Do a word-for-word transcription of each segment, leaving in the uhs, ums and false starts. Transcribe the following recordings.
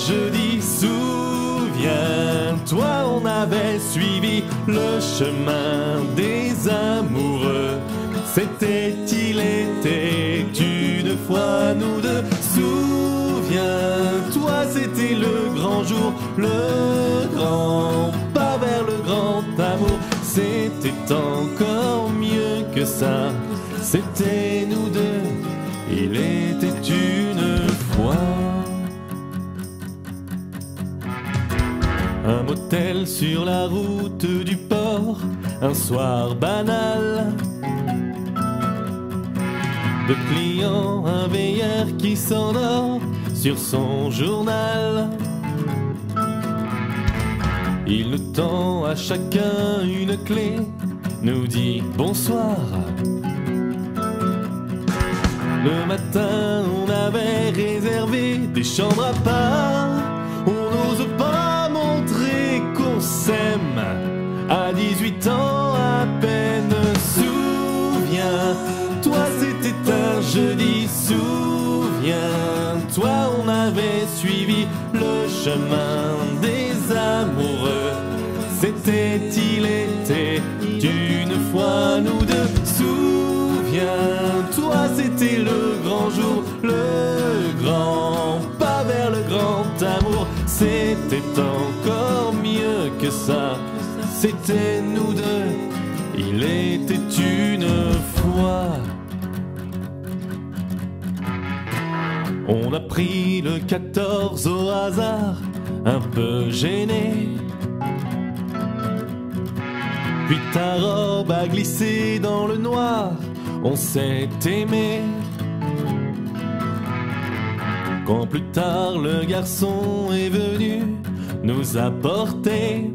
jeudi, souviens-toi, on avait suivi le chemin des amoureux. C'était, il était une fois nous deux. Souviens-toi, c'était le grand jour, le grand pas vers le grand amour. C'était encore mieux que ça, c'était nous deux, il était une fois. Un motel sur la route du port, un soir banal. Deux clients, un veilleur qui s'endort sur son journal. Il nous tend à chacun une clé, nous dit bonsoir. Le matin, on avait réservé des chambres à part. On n'ose pas montrer qu'on s'aime à dix-huit ans à peine. Souviens-toi, c'était un jeudi. Souviens-toi, on avait suivi le chemin des amoureux. C'était, il était une fois nous deux. Souviens-toi, c'était le grand jour, le grand pas vers le grand amour. C'était encore mieux que ça, c'était nous deux, il était une fois. On a pris le quatorze au hasard, un peu gêné. Puis ta robe a glissé dans le noir, on s'est aimé. Quand plus tard le garçon est venu nous apporter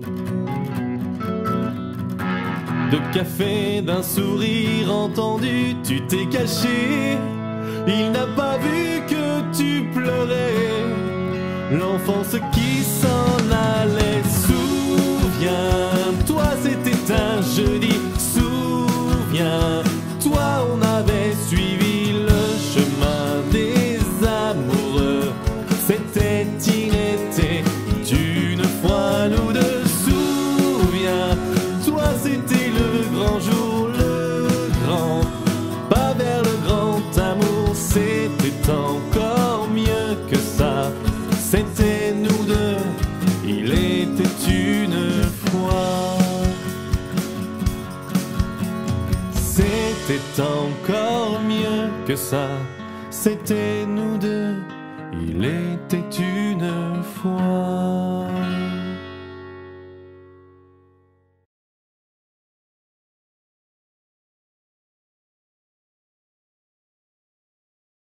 de café, d'un sourire entendu, tu t'es caché. Il n'a pas vu que tu pleurais, l'enfance qui s'en allait. Souviens-toi, c'était un jeudi. Souviens-toi, on avait suivi le chemin des amoureux. C'était, il était une fois nous deux. Souviens-toi, c'était le grand jour, le grand pas vers le grand amour. C'était encore mieux que ça, c'était nous deux, il était une fois. C'était encore mieux que ça, c'était nous deux, il était une fois.